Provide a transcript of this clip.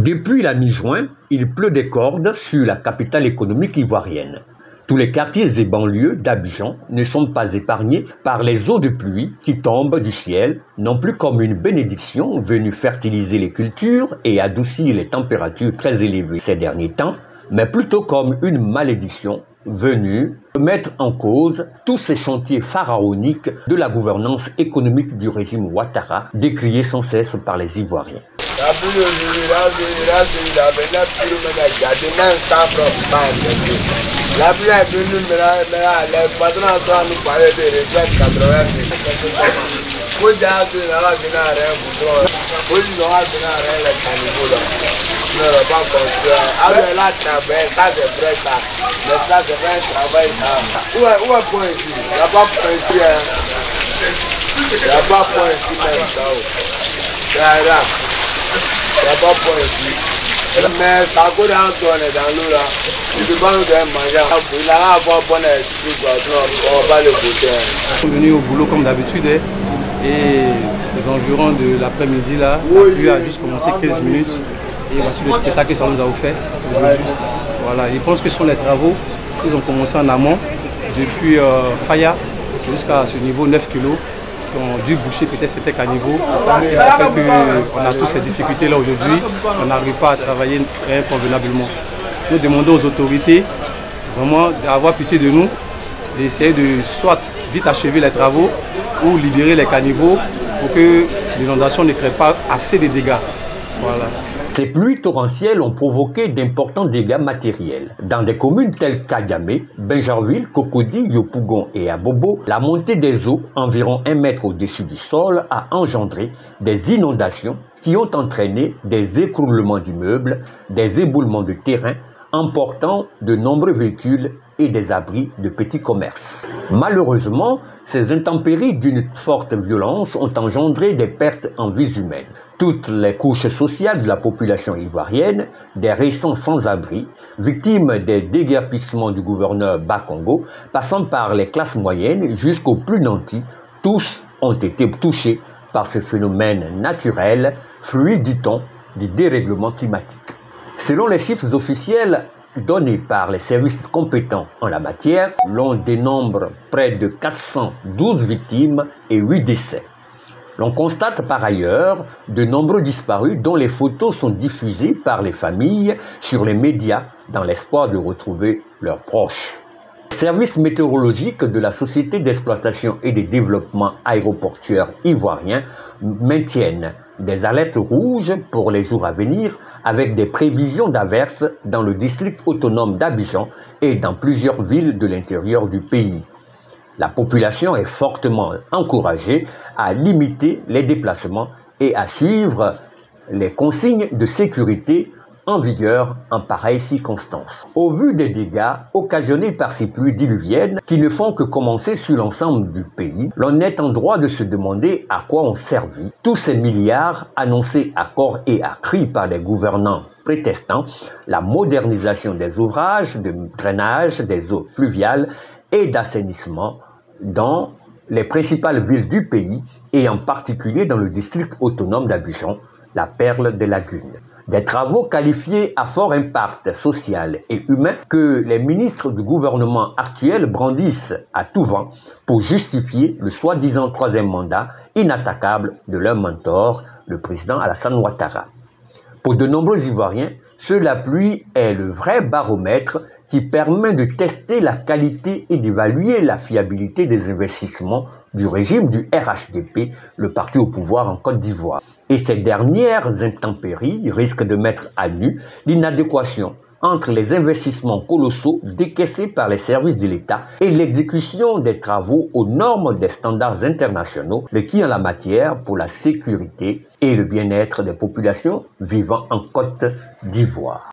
Depuis la mi-juin, il pleut des cordes sur la capitale économique ivoirienne. Tous les quartiers et banlieues d'Abidjan ne sont pas épargnés par les eaux de pluie qui tombent du ciel, non plus comme une bénédiction venue fertiliser les cultures et adoucir les températures très élevées ces derniers temps, mais plutôt comme une malédiction venue mettre en cause tous ces chantiers pharaoniques de la gouvernance économique du régime Ouattara, décriés sans cesse par les Ivoiriens. La pluie est venue, les patrons sont en train de nous parler de retraite 80 000. Faut déjà que nous allons venir à rien pour toi. Faut que nous allons venir à rien les cannibaux là. Nous n'allons pas construire. Alors là, ça c'est vrai ça. Mais ça c'est vrai un travail ça. Où est point ici? Il n'y a pas point ici. Il n'y a pas point ici même ça. Il n'y a pas point ici. Mais ça coûte un tour dans l'eau là. Il ne peut pas nous donner manger. Il a avoir bon esprit quoi. On va pas le goûter. Nous sommes venus au boulot comme d'habitude et aux environs de l'après-midi là, la pluie a juste commencé 15 minutes et voici le spectacle que ça nous a offert aujourd'hui. Voilà, je pense que ce sont les travaux qu'ils ont commencé en amont depuis Faya jusqu'à ce niveau 9 kg. Qui ont dû boucher peut-être certains caniveaux et ça fait qu'on a toutes ces difficultés là aujourd'hui, on n'arrive pas à travailler très convenablement. Nous demandons aux autorités vraiment d'avoir pitié de nous, d'essayer de soit vite achever les travaux ou libérer les caniveaux pour que l'inondation ne crée pas assez de dégâts. Voilà. Ces pluies torrentielles ont provoqué d'importants dégâts matériels. Dans des communes telles qu'Adjamé, Benjarville, Cocody, Yopougon et Abobo, la montée des eaux, environ 1 mètre au-dessus du sol, a engendré des inondations qui ont entraîné des écroulements d'immeubles, des éboulements de terrain, emportant de nombreux véhicules et des abris de petits commerces. Malheureusement, ces intempéries d'une forte violence ont engendré des pertes en vies humaines. Toutes les couches sociales de la population ivoirienne, des récents sans-abri, victimes des déguerpissements du gouverneur Bakongo, passant par les classes moyennes jusqu'aux plus nantis, tous ont été touchés par ce phénomène naturel, fruit, dit-on, du dérèglement climatique. Selon les chiffres officiels donnés par les services compétents en la matière, l'on dénombre près de 412 victimes et 8 décès. L'on constate par ailleurs de nombreux disparus dont les photos sont diffusées par les familles sur les médias dans l'espoir de retrouver leurs proches. Les services météorologiques de la Société d'exploitation et de développement aéroportuaire ivoirien maintiennent des alertes rouges pour les jours à venir avec des prévisions d'averses dans le district autonome d'Abidjan et dans plusieurs villes de l'intérieur du pays. La population est fortement encouragée à limiter les déplacements et à suivre les consignes de sécurité en vigueur en pareille circonstance. Au vu des dégâts occasionnés par ces pluies diluviennes qui ne font que commencer sur l'ensemble du pays, l'on est en droit de se demander à quoi ont servi tous ces milliards annoncés à corps et à cri par les gouvernants prétestant la modernisation des ouvrages de drainage des eaux pluviales et d'assainissement dans les principales villes du pays et en particulier dans le district autonome d'Abidjan, la perle des lagunes. Des travaux qualifiés à fort impact social et humain que les ministres du gouvernement actuel brandissent à tout vent pour justifier le soi-disant troisième mandat inattaquable de leur mentor, le président Alassane Ouattara. Pour de nombreux Ivoiriens, la pluie est le vrai baromètre qui permet de tester la qualité et d'évaluer la fiabilité des investissements du régime du RHDP, le parti au pouvoir en Côte d'Ivoire. Et ces dernières intempéries risquent de mettre à nu l'inadéquation entre les investissements colossaux décaissés par les services de l'État et l'exécution des travaux aux normes des standards internationaux requis en la matière pour la sécurité et le bien-être des populations vivant en Côte d'Ivoire.